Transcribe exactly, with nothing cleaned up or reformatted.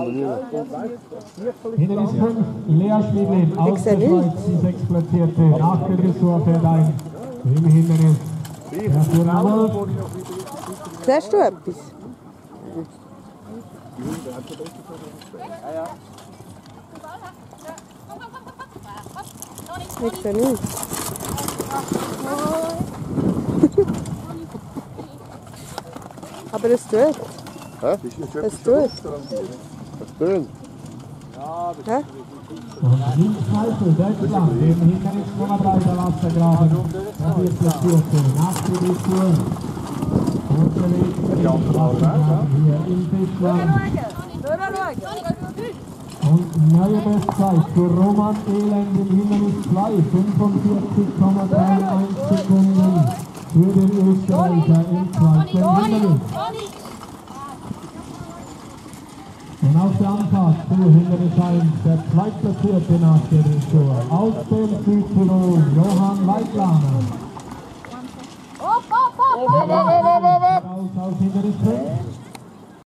Hindernis fünf, Lea Schmidlin aus der Schweiz, die sechstplatzierte. Nach der Dressur fährt ein im Hindernis. Siehst du etwas? Ich sehe nichts. Aber es tut. Hä? Es tut. Es tönt. Hä? Und Linkshalter, Deutschland, im Hindernis Nummer drei, der Wassergraben, der viertplatzierte. Nach der Dressur unterwegs im Wassergraben hier in Fischland. Und neue Bestzeit für Roman Elend im Hindernis zwei, fünfundvierzig Komma eins Sekunden für den Österreicher im zweiten Hindernis. Und auf der Anfahrt zu Hindernis eins, der zweitplatzierte nach der Dressur aus dem Südtirol, Johann Weidlaner. Raus aus Hindernis fünf.